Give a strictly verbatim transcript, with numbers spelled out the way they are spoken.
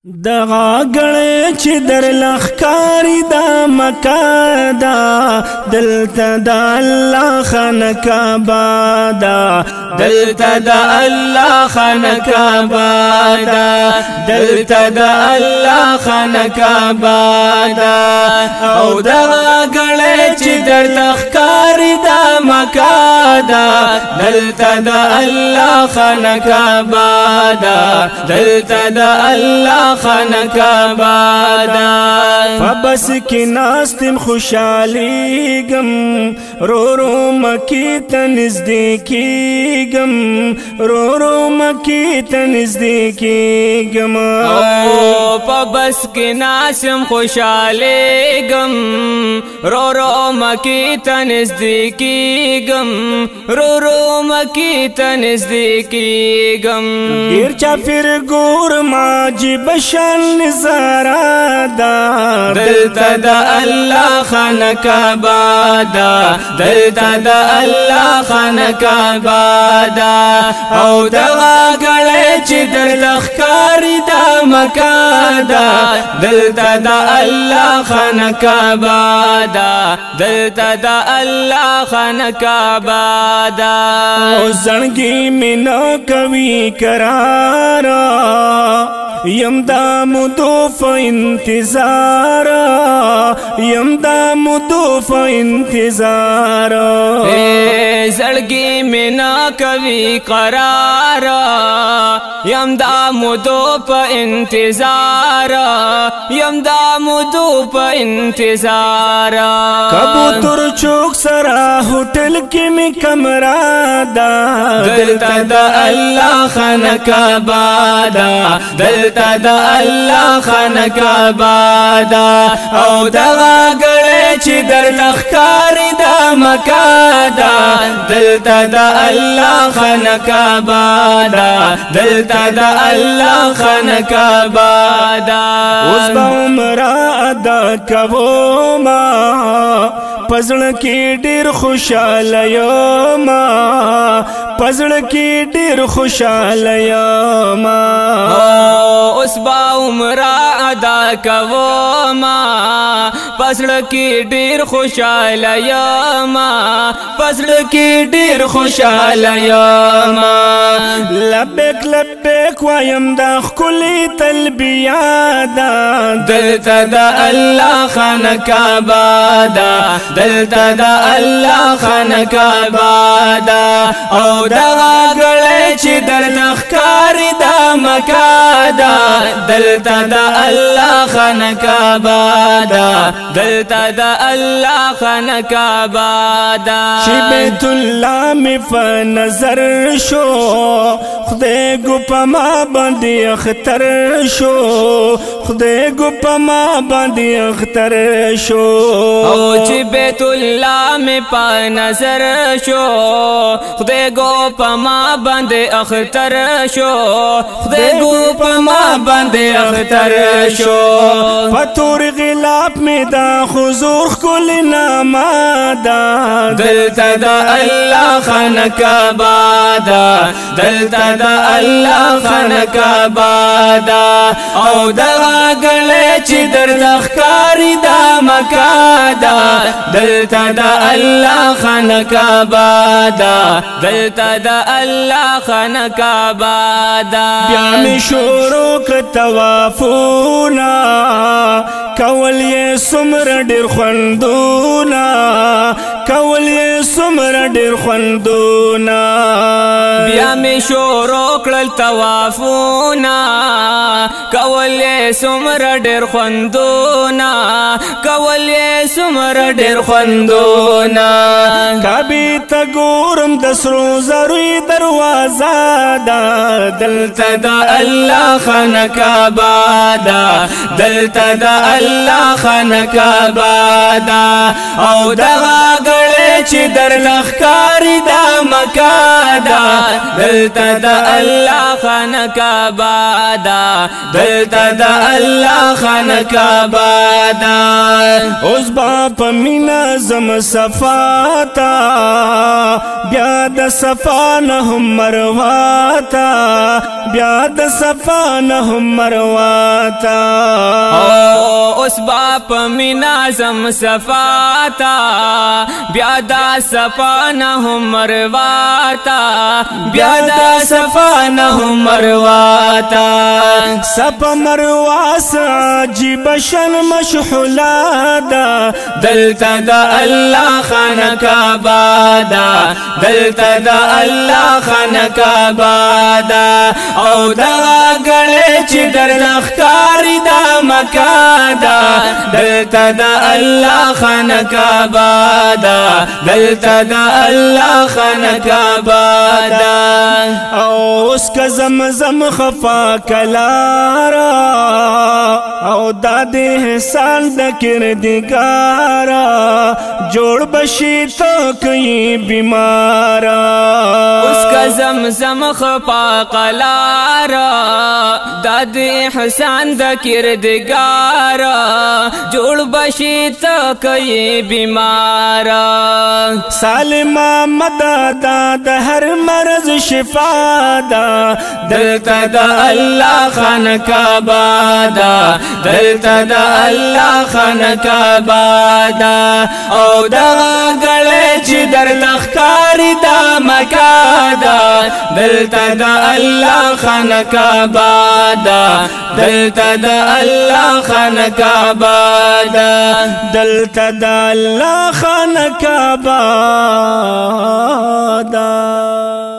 دغه غړې چې در لخکاری دا مکه دا دلته د الله خانه کعبه دا دلته د الله خانه کعبه دا دلته د الله خانه کعبه دا او دغه غړې چې در لخکاری دا مکه دا دلته د الله خانه کعبه دا دلته د الله خانه کعبه دا فبس کی ناستم خوشحالیگم رو رو مکی ته نزدیکیگم رو رو مکی ته نزدیکیگم او فبس کی ناستم خوشحالیگم رو رو مکی ته نزدیکیگم رو رو مکی ته نزدیکیگم ډیر چا پھر ګور ما جی بشان نظارہ دا دلتا دا اللہ خانہ کعبہ دا دلتا دا اللہ خانہ کعبہ دا او دغا گلے چی در لخکاری دا مکہ دا دلتا دا اللہ خانہ کعبہ دا دلتا دا اللہ خانہ کعبہ دا او زنگی منو کوي قرارا یم دا مدوف انتظار یم دا مدوف انتظار زړګي مینا کوي قرار یم دا مدوف انتظار یم دا مدوف انتظار کبوتر چوک سرا ہوٹل کی می کمرہ دا دلتا دا اللہ خانہ کعبہ دا دلتا دا اللہ خانہ کعبہ دا او دغا گڑے چی در لخکاری دا مکہ دا دلتا دا اللہ خانہ کعبہ دا دلتا دا اللہ خانہ کعبہ دا اوس با عمرہ ادا کوو ما پزړ کې ډېر خوشاله یم پزړ کې ډېر خوشاله یم اوس با عمره ادا کوم پزړ کې ډېر خوشاله یم پزړ کې ډېر خوشاله یم لبیک لبیک وایم دا ښکلې تلبیه ده دلته د الله خانه کعبه ده دلتا دا اللہ خانہ کعبہ دا او دغا گڑے چی در لخکاری دا مکہ دا دلتا دا اللہ خانہ کعبہ دا دلتا دا اللہ خانہ کعبہ دا چی بیت اللہ می فنظر شو خدای گو پا ما باندی اختر شو خدای گو پا ما باندی اختر شو او چی بیت اللہ میں پا نظر شو خدای گو پا ما باندے اختر شو خدای گو پا ما باندے اختر شو پتور غلاب میں دا خضور کل ناما دا دلتا دا اللہ خانہ کعبہ دا دلتا دا اللہ خانہ کعبہ دا او دغا گلے چی در لخکاری دا مکہ دا دلتا دا اللہ خانہ کعبہ دا دلتا دا اللہ خانہ کعبہ دا بیا می شروع ک توافونا کول یې سمر ډیر خوندونا کول یې سمر ډیر خوندونا بیا می شروع کړل توافونا کول یې سمر ډیر خوندونا کول یې سمر ډیر خوندونا کبي ته ګورم د سرو زروي دروازه دا دلته د الله خانه کعبه دا دلته د الله خانه کعبه دا او دغه غړې چې در لخکاری دا مکه دا دلته د الله خانه کعبه دا دلته د الله خانقاه دا اوس با پمینا زم صفاتا بیا د صفا نه هم مرواتا بیا د صفا نه هم مرواتا اوس با پمینا زم صفاتا بیا د صفا نه هم مرواتا بیا د صفا نه هم مرواتا صفا مرواس عجیب شن مشحولا دا دلتا دا الله خانقاه دا دلتا دا الله خانقاه دا او دا غړې چې در لخکاری دا مکه دا دلتا دا الله خانقاه دا دلتا دا الله خانقاه دا او اس کا زمزم خفا کلارا او داد احسان د کردگارا جوړ بشي تو کوي بیمارا اس کا زمزم خفا کلارا داد احسان د کردگارا جوړ بشي تو کوي بیمارا سالم مدد د هر مرض شفا دا دلتا دا الله خانقاه دا دلتا دا الله خانقاه دا او دا غړې چې در لخکاری دا مکه دا دلتا دا الله خانقاه دا دلتا دا الله خانقاه دا دلتا دا الله خانقاه دا